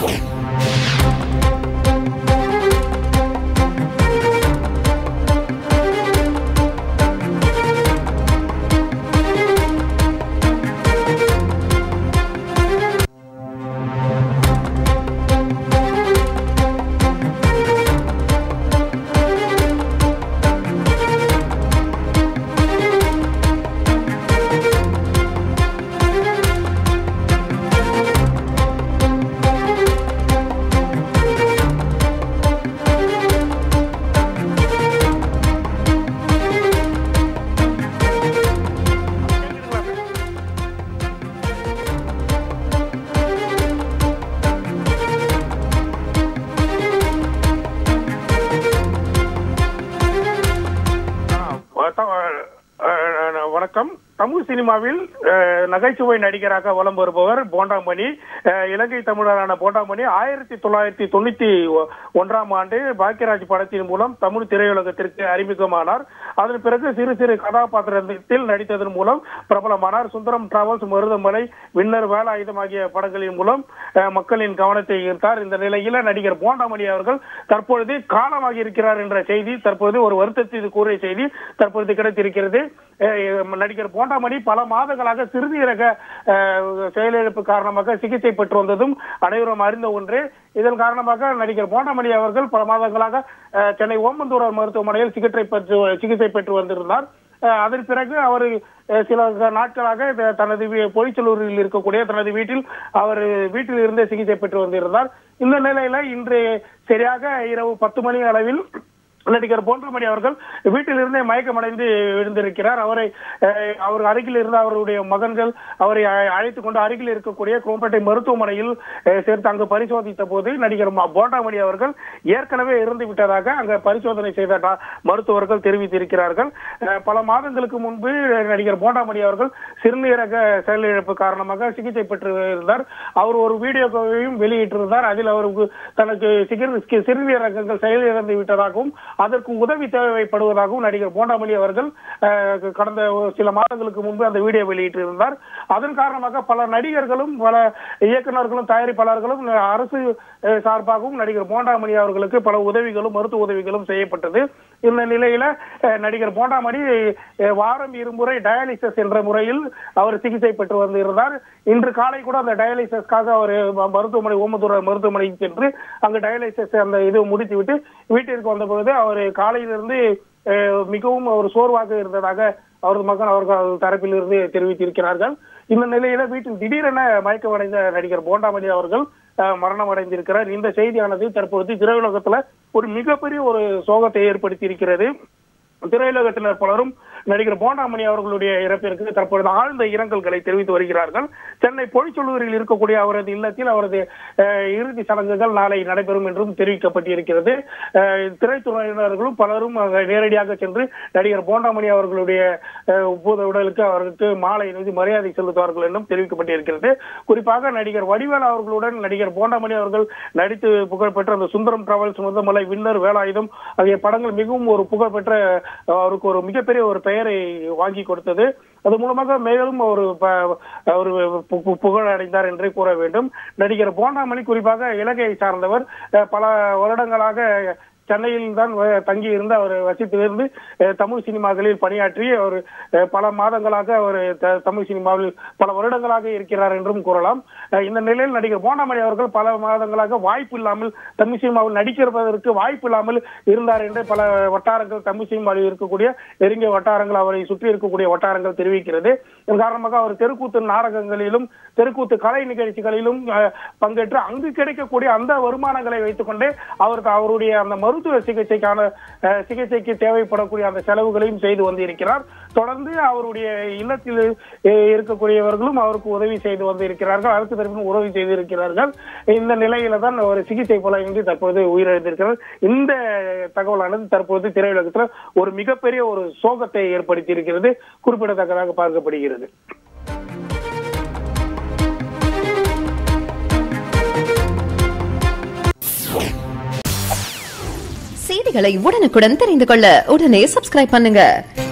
வணக்கம். தமிழ் சினிமாவில் நகைச்சுவை நடிகராக வலம் வருபவர் போண்டாமணி. இலங்கை தமிழரான போண்டாமணி 1991 பாக்கியராஜ் படத்தின் மூலம் தமிழ் திரையுலகத்திற்கு அறிமுகமானார். அதன் பிறகு சிறு சிறு கதாபாத்திரத்தில் நடித்ததன் மூலம் பிரபலமானார். சுந்தரம் டிராவல்ஸ், மருதமலை, வின்னர், வேலாயுதம் ஆகிய படங்களின் மூலம் மக்களின் கவனத்தை ஈர்த்தார். இந்த நிலையில நடிகர் போண்டாமணி அவர்கள் தற்பொழுது காலமாகி இருக்கிறார் என்ற செய்தி, தற்பொழுது ஒரு வருத்தத்திற்கு கூறிய செய்தி தற்பொழுது கிடைத்திருக்கிறது. நடிகர் போண்டாமணி பல மாதங்களாக சிறுநீரக செயலிழப்பு காரணமாக சிகிச்சை பெற்று வந்ததும் அனைவரும் அறிந்த ஒன்று. இதன் காரணமாக நடிகர் போண்டாமணி அவர்கள் பல மாதங்களாக சென்னை ஓமந்தூரார் மருத்துவமனையில் சிகிச்சை பெற்று வந்திருந்தார். அதன் பிறகு அவர் சில நாட்களாக தனது பொய்ச்சலூரில் இருக்கக்கூடிய தனது வீட்டில் இருந்தே சிகிச்சை பெற்று வந்திருந்தார். இந்த நிலையில இன்று சரியாக இரவு 10 மணி அளவில் நடிகர் போண்டாமணி அவர்கள் வீட்டிலிருந்தே மயக்கமடைந்து விழுந்திருக்கிறார். அவர் அருகில் இருந்த அவருடைய மகன்கள் அவரை அழைத்துக் கொண்டு அருகில் இருக்கக்கூடிய குரோம்பேட்டை மருத்துவமனையில் சேர்த்து அங்கு பரிசோதித்த போது நடிகர் போண்டாமணி அவர்கள் ஏற்கனவே இறந்து விட்டதாக அங்கு பரிசோதனை செய்த மருத்துவர்கள் தெரிவித்திருக்கிறார்கள். பல மாதங்களுக்கு முன்பு நடிகர் போண்டாமணி அவர்கள் சிறுநீரக செயலிழப்பு காரணமாக சிகிச்சை பெற்று இருந்தார். அவர் ஒரு வீடியோவையும் வெளியிட்டிருந்தார். அதில் அவருக்கு தனக்கு சிறுநீரகங்கள் செயலிழந்து விட்டதாகவும் அதற்கு உதவி தேவைப்படுவதாகவும் நடிகர் போண்டாமணி அவர்கள் கடந்த சில மாதங்களுக்கு முன்பு அந்த வீடியோ வெளியிட்டிருந்தார். அதன் காரணமாக பல நடிகர்களும் பல இயக்குநர்களும் தயாரிப்பாளர்களும் அரசு சார்பாகவும் நடிகர் போண்டாமணி அவர்களுக்கு பல உதவிகளும் மருத்துவ உதவிகளும் செய்யப்பட்டது. இந்த நிலையில நடிகர் போண்டாமணி வாரம் 2 முறை டயாலிசிஸ் என்ற முறையில் அவர் சிகிச்சை பெற்று வந்திருந்தார். இன்று காலை கூட அந்த டயாலிசிஸ்க்காக அவர் ஓமந்தூரார் மருத்துவமனைக்கு சென்று அங்கு டயாலிசிஸ் அந்த இது முடித்துவிட்டு வீட்டிற்கு வந்தபொழுது அவர் காலையிலிருந்து மிகவும் ஒரு சோர்வாக இருந்ததாக அவரது மகன் அவர்கள் தரப்பில் இருந்து தெரிவித்திருக்கிறார்கள். இந்த நிலையில வீட்டில் திடீரென மயக்கமடைந்த நடிகர் போண்டாமணி அவர்கள் மரணம் அடைந்திருக்கிறார். இந்த செய்தியானது தற்பொழுது திரையுலகத்துல ஒரு மிகப்பெரிய ஒரு சோகத்தை ஏற்படுத்தி இருக்கிறது. திரையுலகத்தினர் பலரும் நடிகர் போண்டாமணி அவர்களுடைய இறப்பிற்கு தற்பொழுது ஆழ்ந்த இரங்கல்களை தெரிவித்து வருகிறார்கள். சென்னை பொய்ச்சலூரில் இருக்கக்கூடிய அவரது இல்லத்தில் அவரது இறுதி சடங்குகள் நாளை நடைபெறும் என்றும் தெரிவிக்கப்பட்டிருக்கிறது. திரைத்துறையினர்களும் பலரும் நேரடியாக சென்று நடிகர் போண்டாமணி அவர்களுடைய உடலுக்கு அவருக்கு மாலை அணிவித்து மரியாதை செலுத்துவார்கள் என்றும் தெரிவிக்கப்பட்டிருக்கிறது. குறிப்பாக நடிகர் வடிவேலு அவர்களுடன் நடிகர் போண்டாமணி அவர்கள் நடித்து புகழ்பெற்ற அந்த சுந்தரம் டிராவல்ஸ், மருதமலை, வின்னர், வேலாயுதம் ஆகிய படங்கள் மிகவும் ஒரு புகழ்பெற்ற அவருக்கு ஒரு மிகப்பெரிய ஒரு பெயரை வாங்கி கொடுத்தது. அது மூலமாக மேலும் ஒரு புகழ் அடைந்தார் என்றே கூற வேண்டும். நடிகர் போண்டாமணி குறிப்பாக இலங்கையை சார்ந்தவர். பல வருடங்களாக சென்னையில் தான் தங்கி இருந்து அவர் வசித்திலிருந்து தமிழ் சினிமாக்களில் பணியாற்றி அவர் பல மாதங்களாக அவர் தமிழ் சினிமாவில் பல வருடங்களாக இருக்கிறார் என்றும் கூறலாம். இந்த நிலையில் நடிகர் போண்டாமணி அவர்கள் பல மாதங்களாக வாய்ப்பு இல்லாமல் தமிழ் சினிமாவில் நடிக்கிறதற்கு வாய்ப்பு இல்லாமல் இருந்தார் என்று பல வட்டாரங்கள் தமிழ் சினிமாவில் இருக்கக்கூடிய நெருங்கிய வட்டாரங்கள் அவரை சுற்றி இருக்கக்கூடிய வட்டாரங்கள் தெரிவிக்கிறது. இதன் காரணமாக அவர் தெருக்கூத்து நாடகங்களிலும் தெருக்கூத்து கலை நிகழ்ச்சிகளிலும் பங்கேற்று அங்கு கிடைக்கக்கூடிய அந்த வருமானங்களை வைத்துக் கொண்டே அவருடைய அந்த மருத்துவ சிகிச்சைக்கு தேவைப்படக்கூடிய அந்த செலவுகளையும் செய்து வந்திருக்கிறார். தொடர்ந்து அவருடைய இல்லத்தில் இருக்கக்கூடியவர்களும் அவருக்கு உதவி செய்து வந்திருக்கிறார்கள். அரசு தரப்பிலும் உதவி செய்திருக்கிறார்கள். இந்த நிலையில தான் அவர் சிகிச்சை பலனின்றி தற்போது உயிரிழந்திருக்கிறார். இந்த தகவலானது தற்போது திரையுலகத்தில் ஒரு மிகப்பெரிய ஒரு சோகத்தை ஏற்படுத்தி இருக்கிறது, குறிப்பிடத்தக்கதாக பார்க்கப்படுகிறது. செய்திகளை உடனுக்குடன் தெரிந்து கொள்ள உடனே சப்ஸ்கிரைப் பண்ணுங்க.